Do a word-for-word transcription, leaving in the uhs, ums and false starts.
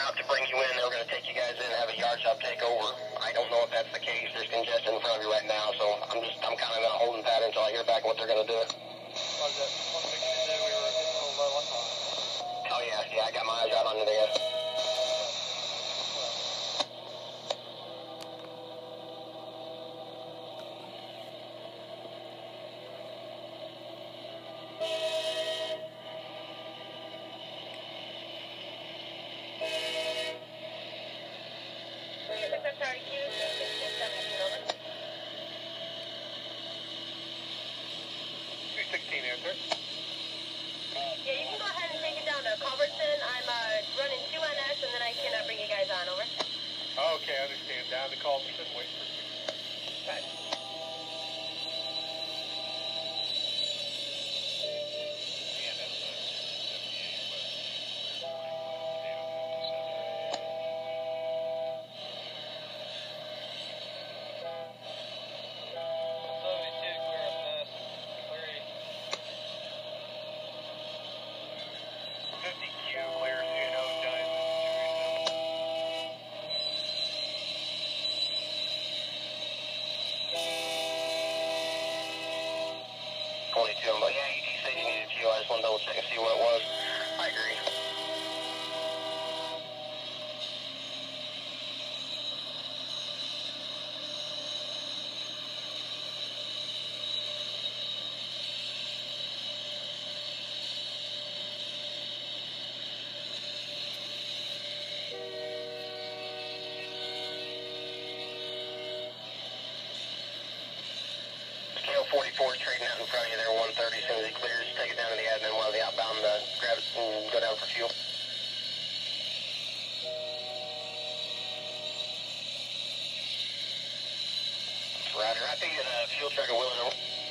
route to bring you in. They were going to take you guys in and have a yard shop take over. I don't know if that's the case. There's congestion in front of you right now, so I'm just, I'm kind of holding pat until I hear back what they're going to do. What was that? One thing you did, we were getting a little low on time. Oh, yeah, yeah, I got my eyes out on it again. two sixteen answer. Yeah, you can go ahead and take it down to Culbertson. I'm uh, running two N S, and then I can uh, bring you guys on, over. Oh, okay, I understand. Down to Culbertson, wait for you. Right. fifty Q, clear Juno, Diamond, twenty-two, but yeah, E D said you needed fuel. I just want to double check and see what it was. I agree. K O forty-four trading out in front of you there, one thirty. As soon as he clears, take it down to the admin while the outbound uh, grab it and go down for fuel. Roger, I think the fuel truck are willing to